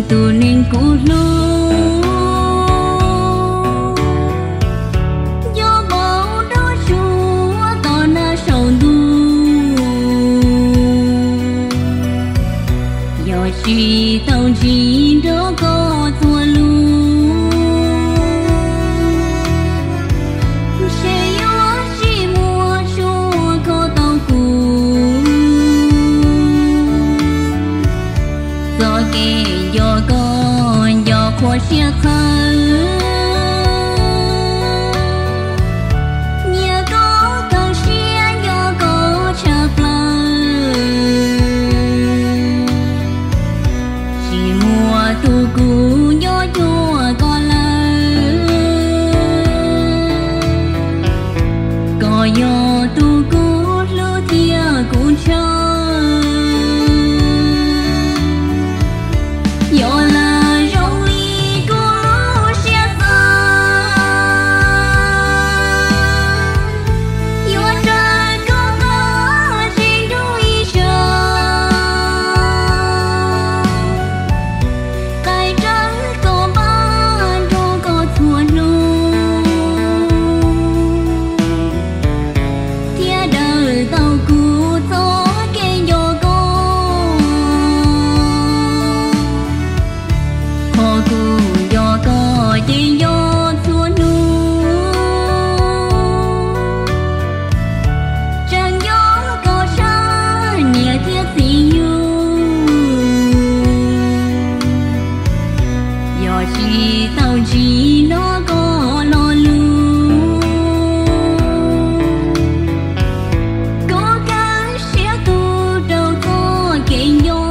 tu nên cũ lu do bao đó chúa còn na sầu du do chỉ tàu chỉ đó có thua lu do con do khoa xe khơi nhớ có cần xe do có chạc lời chỉ mùa tu cũ do chùa con lời có do tu cũ lưu thia cũng cho do là rong ly của xe xa do trời có trên đuôi trời cái trắng có ban đâu có thua nu thia đời tàu cũ gió kê do do có chỉ do thua nu chẳng gió có xa nhẹ thiết gì do chỉ tao chỉ nó có lo lu có cái sẽ tu đâu có kể do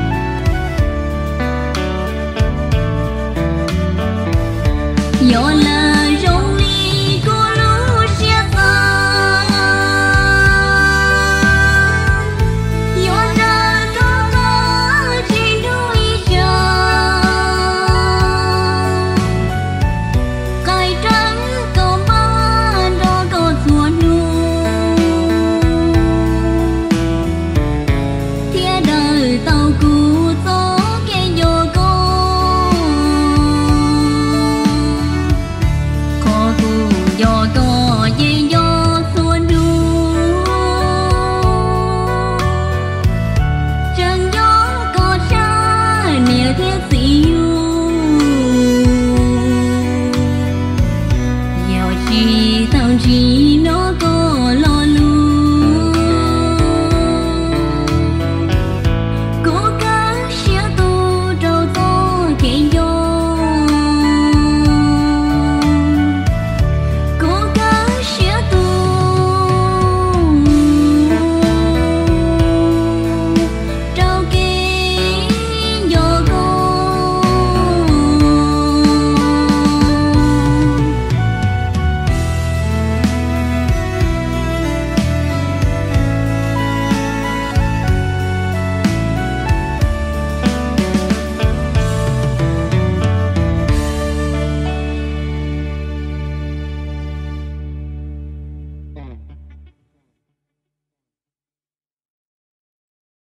do